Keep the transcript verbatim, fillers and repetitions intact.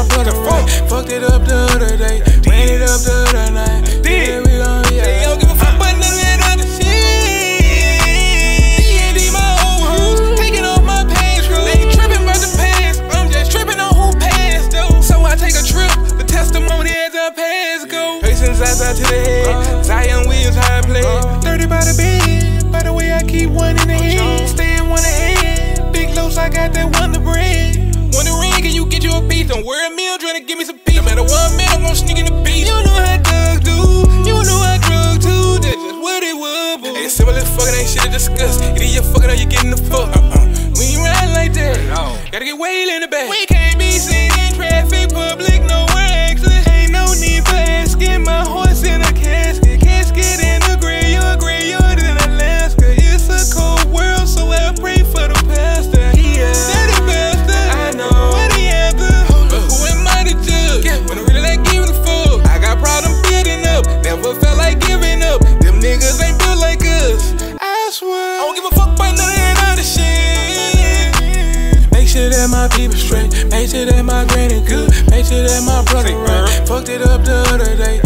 brother right. Fucked it up the other day, ran it up the other night. Yeah, we gon' yeah. They don't give a fuck about none of that other shit. D and D my old hoes, taking off my pants, bro. They ain't tripping about the past, I'm just tripping on who passed though. So I take a trip, the testimony as the past go. Patience outside to the head, Zion Williams how I play. Dirty by the bed, by the way I keep one in the head, staying one ahead. Big loads, I got that wonder bread. Wonder ring, can you get you a piece? Don't worry, a meal, trying to give me some peace. No matter one minute, I'm gon' sneak in the beat. You know how thugs do, you know how drug too. That's just what it was, boy. Hey, simple as fucking ain't shit to discuss. Either you're fucking or you're getting the fuck. Uh-uh. We ain't riding like that. No. Gotta get way in the back. We can't be seen in traffic, public, nowhere exit. Ain't no need for asking. My horse in a casket, casket in the graveyard, graveyard in Alaska. It's a cold world, so I pray for the pastor. Yeah, daddy pastor, I know what he after. But who am I to judge? Yeah. When I really like giving a fuck, I got problems building up. Never felt like giving up. Them niggas ain't built like us. I swear, I don't give a fuck about none of that other shit. Make sure that my people straight. Make sure that my granny good. Make sure that my brother right. Fucked it up the other day,